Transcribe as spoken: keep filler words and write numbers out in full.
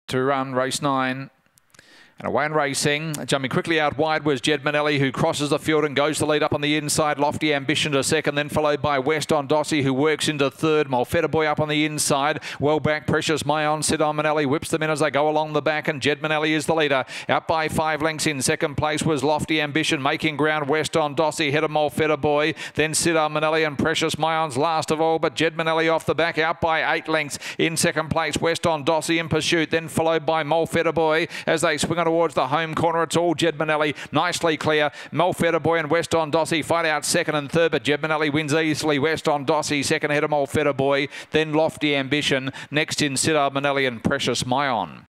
to run race nine. And away and racing, jumping quickly out wide was Jed Manelli, who crosses the field and goes to lead up on the inside. Lofty Ambition to second, then followed by West on Dossie, who works into third. Molfetta Boy up on the inside. Well back, Precious Mayon, Sid on Manelli whips them in as they go along the back, and Jed Manelli is the leader. Out by five lengths in second place was Lofty Ambition, making ground West on Dossie, ahead of Molfetta Boy. Then Sid on Manelli and Precious Mayon's last of all, but Jed Manelli off the back, out by eight lengths. In second place, West on Dossie in pursuit, then followed by Molfetta Boy as they swing on towards the home corner. It's all Jed Manelli, nicely clear. Molfetta Boy and West on Dossie fight out second and third, but Jed Manelli wins easily. West on Dossie, second ahead of Molfetta Boy, then Lofty Ambition. Next in Sid Manelli and Precious Mayon.